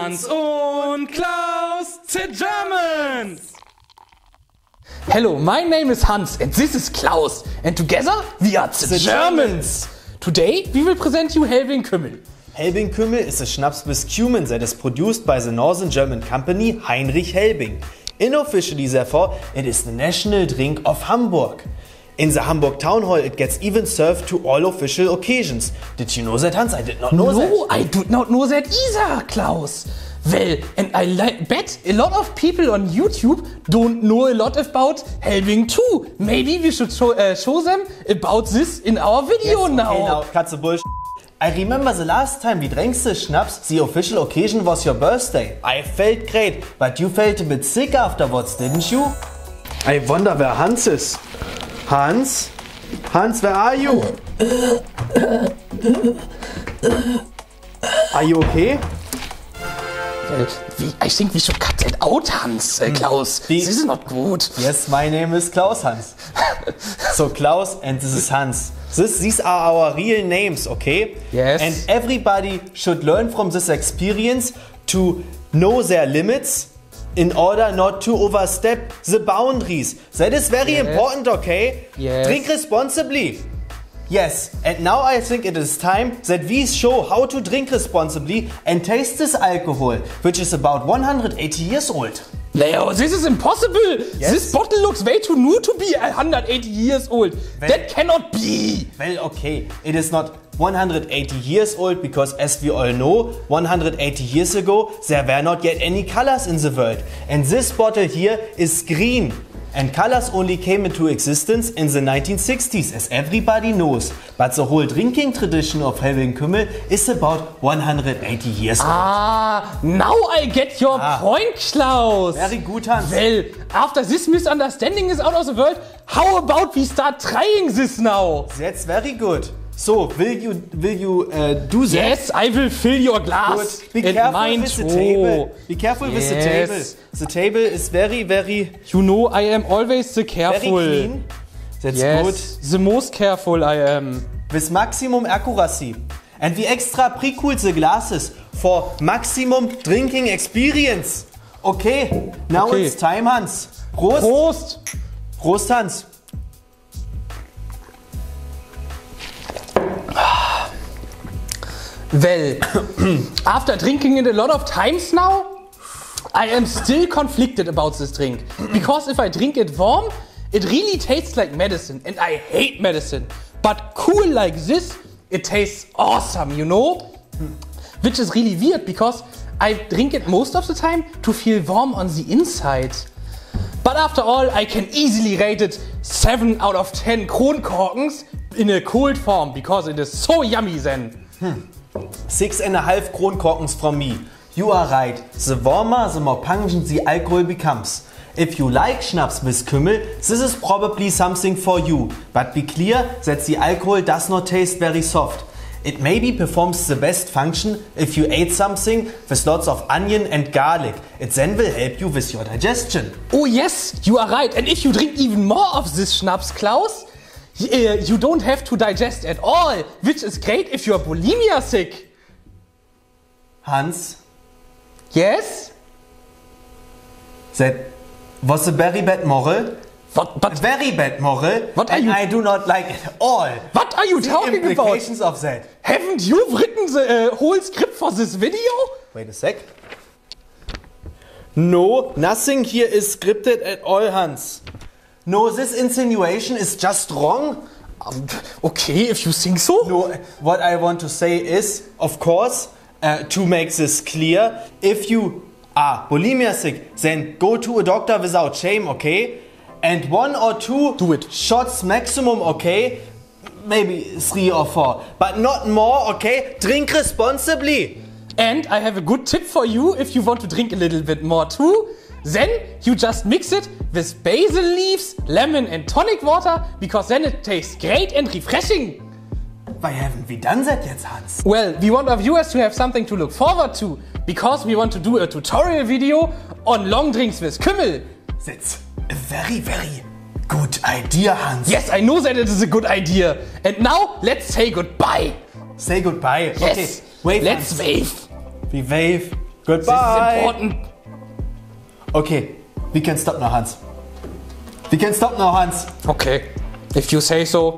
Hans und Klaus, the Germans! Hello, my name is Hans and this is Klaus and together we are the Germans. Today we will present you Helbing Kümmel. Helbing Kümmel is a schnapps with cumin that is produced by the Northern German company Heinrich Helbing. Unofficially, therefore, it is the national drink of Hamburg. In the Hamburg town hall it gets even served to all official occasions. Did you know that, Hans? I did not know that. No, I did not know that either, Klaus. Well, and I bet a lot of people on YouTube don't know a lot about Helbing too. Maybe we should show them about this in our video now. Okay, now cut the bullshit. I remember the last time we drank the schnapps, the official occasion was your birthday. I felt great, but you felt a bit sick afterwards, didn't you? I wonder where Hans is. Hans? Hans, where are you? Are you okay? I think we should cut that out, Hans, Klaus. This is not good. Yes, my name is Klaus Hans. So Klaus and this is Hans. These are our real names, okay? Yes. And everybody should learn from this experience to know their limits in order not to overstep the boundaries. That is very important, okay? Yes. Drink responsibly. Yes, and now I think it is time that we show how to drink responsibly and taste this alcohol, which is about 180 years old. Leo, this is impossible! Yes. This bottle looks way too new to be 180 years old. That cannot be! Well, okay, it is not 180 years old because, as we all know, 180 years ago there were not yet any colors in the world. And this bottle here is green. And colors only came into existence in the 1960s, as everybody knows. But the whole drinking tradition of Helbing Kümmel is about 180 years old. Ah, now I get your point, Klaus. Very good, Hans. Well, after this misunderstanding is out of the world, how about we start trying this now? That's very good. So, will you do that? Yes, I will fill your glass. Good. Be careful with the table. Be careful with the table. The table is very, very... You know, I am always the careful. Very clean. That's good. The most careful I am. With maximum accuracy. And we extra pre-cooled the glasses for maximum drinking experience. Okay, now it's time, Hans. Prost. Prost. Prost, Hans. Well, after drinking it a lot of times now, I am still conflicted about this drink. Because if I drink it warm, it really tastes like medicine and I hate medicine. But cool like this, it tastes awesome, you know? Which is really weird because I drink it most of the time to feel warm on the inside. But after all, I can easily rate it 7 out of 10 Kronkorkens in a cold form because it is so yummy then. 6.5 Kronkorkens from me. You are right. The warmer, the more pungent the alcohol becomes. If you like schnapps with Kümmel, this is probably something for you. But be clear that the alcohol does not taste very soft. It maybe performs the best function if you ate something with lots of onion and garlic. It then will help you with your digestion. Oh yes, you are right. And if you drink even more of this Schnaps, Klaus, you don't have to digest at all, which is great if you are bulimia sick. Hans? Yes? That was a very bad moral. What? But very bad moral. What are and you? I do not like it all. What are you talking the about? implications of that. Haven't you written the whole script for this video? Wait a sec. No, nothing here is scripted at all, Hans. No, this insinuation is just wrong. Okay, if you think so. No, what I want to say is, of course, to make this clear, if you are bulimia sick, then go to a doctor without shame, okay? And 1 or 2 shots maximum, okay? Maybe 3 or 4, but not more, okay? Drink responsibly. And I have a good tip for you if you want to drink a little bit more too. Then you just mix it with basil leaves, lemon and tonic water because then it tastes great and refreshing. Why haven't we done that yet, Hans? Well, we want our viewers to have something to look forward to because we want to do a tutorial video on long drinks with Kümmel. That's a very, very good idea, Hans. Yes, I know that it is a good idea. And now let's say goodbye. Say goodbye. Yes. Okay. Wave, let's Hans. wave. We wave This is Goodbye. important. Okay, we can stop now, Hans. We can stop now, Hans. Okay, if you say so.